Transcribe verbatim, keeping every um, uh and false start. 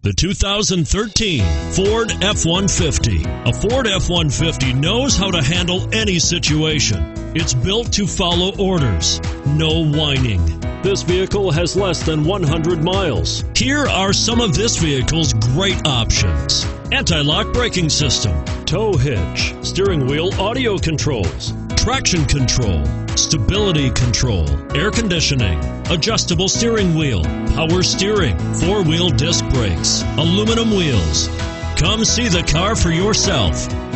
The two thousand thirteen Ford F one fifty. A Ford F one fifty knows how to handle any situation. It's built to follow orders, no whining. This vehicle has less than one hundred miles. Here are some of this vehicle's great options: anti-lock braking system, tow hitch, steering wheel audio controls, traction control, stability control, air conditioning, adjustable steering wheel, power steering, four-wheel disc brakes, aluminum wheels. Come see the car for yourself.